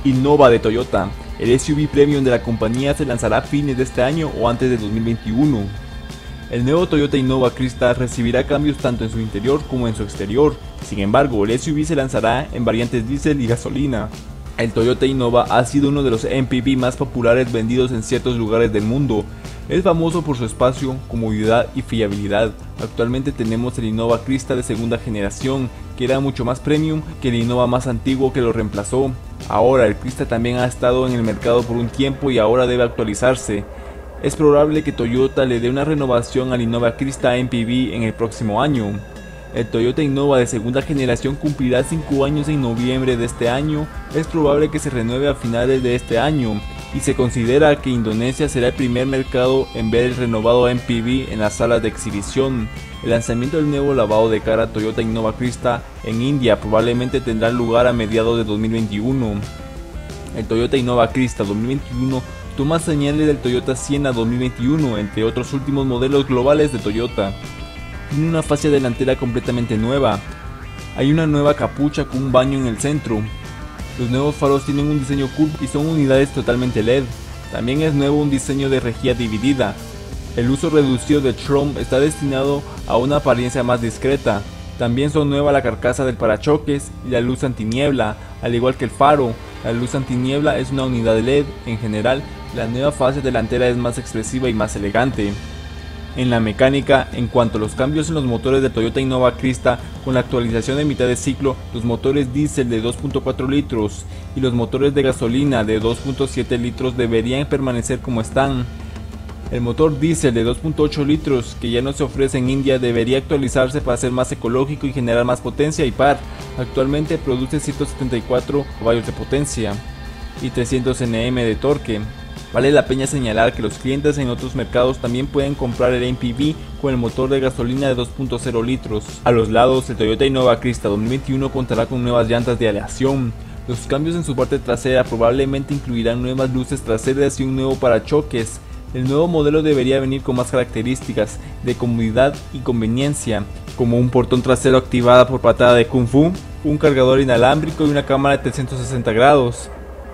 Innova de Toyota. El SUV premium de la compañía se lanzará a fines de este año o antes de 2021. El nuevo Toyota Innova Crista recibirá cambios tanto en su interior como en su exterior. Sin embargo, el SUV se lanzará en variantes diésel y gasolina. El Toyota Innova ha sido uno de los MPV más populares vendidos en ciertos lugares del mundo. Es famoso por su espacio, comodidad y fiabilidad. Actualmente tenemos el Innova Crista de segunda generación, que era mucho más premium que el Innova más antiguo que lo reemplazó. Ahora el Crista también ha estado en el mercado por un tiempo y ahora debe actualizarse. Es probable que Toyota le dé una renovación al Innova Crista MPV en el próximo año. El Toyota Innova de segunda generación cumplirá 5 años en noviembre de este año. Es probable que se renueve a finales de este año y se considera que Indonesia será el primer mercado en ver el renovado MPV en las salas de exhibición. El lanzamiento del nuevo lavado de cara Toyota Innova Crista en India probablemente tendrá lugar a mediados de 2021. El Toyota Innova Crista 2021 toma señales del Toyota Sienna 2021, entre otros últimos modelos globales de Toyota. Tiene una fascia delantera completamente nueva. Hay una nueva capucha con un baño en el centro. Los nuevos faros tienen un diseño curvo y son unidades totalmente LED. También es nuevo un diseño de rejilla dividida. El uso reducido de Trump está destinado a una apariencia más discreta. También son nuevas la carcasa del parachoques y la luz antiniebla, al igual que el faro. La luz antiniebla es una unidad LED. En general, la nueva fascia delantera es más expresiva y más elegante. En la mecánica, en cuanto a los cambios en los motores de Toyota Innova Crista, con la actualización de mitad de ciclo, los motores diésel de 2.4 litros y los motores de gasolina de 2.7 litros deberían permanecer como están. El motor diésel de 2.8 litros que ya no se ofrece en India debería actualizarse para ser más ecológico y generar más potencia y par. Actualmente produce 174 caballos de potencia y 300 Nm de torque. Vale la pena señalar que los clientes en otros mercados también pueden comprar el MPV con el motor de gasolina de 2.0 litros. A los lados, el Toyota Innova Crista 2021 contará con nuevas llantas de aleación. Los cambios en su parte trasera probablemente incluirán nuevas luces traseras y un nuevo parachoques. El nuevo modelo debería venir con más características de comodidad y conveniencia, como un portón trasero activada por patada de Kung Fu, un cargador inalámbrico y una cámara de 360 grados.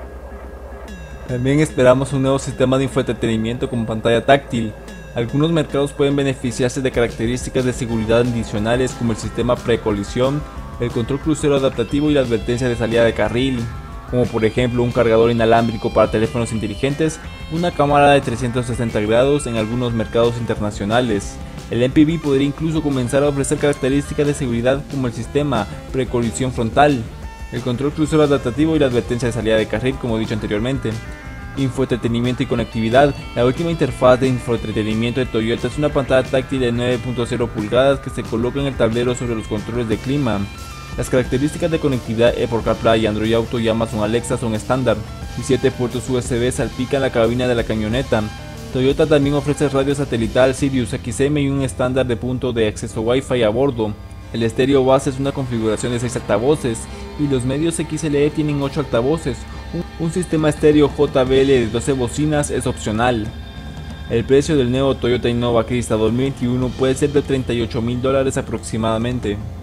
También esperamos un nuevo sistema de infoentretenimiento con pantalla táctil. Algunos mercados pueden beneficiarse de características de seguridad adicionales como el sistema precolisión, el control crucero adaptativo y la advertencia de salida de carril, como por ejemplo un cargador inalámbrico para teléfonos inteligentes, una cámara de 360 grados en algunos mercados internacionales. El MPV podría incluso comenzar a ofrecer características de seguridad como el sistema precolisión frontal, el control crucero adaptativo y la advertencia de salida de carril, como he dicho anteriormente. Infoentretenimiento y conectividad. La última interfaz de infoentretenimiento de Toyota es una pantalla táctil de 9.0 pulgadas que se coloca en el tablero sobre los controles de clima. Las características de conectividad Apple CarPlay, Android Auto y Amazon Alexa son estándar, y 7 puertos USB salpican la cabina de la camioneta. Toyota también ofrece radio satelital Sirius XM y un estándar de punto de acceso Wi-Fi a bordo. El estéreo base es una configuración de 6 altavoces y los medios XLE tienen 8 altavoces. Un sistema estéreo JBL de 12 bocinas es opcional. El precio del nuevo Toyota Innova Crista 2021 puede ser de $38.000 aproximadamente.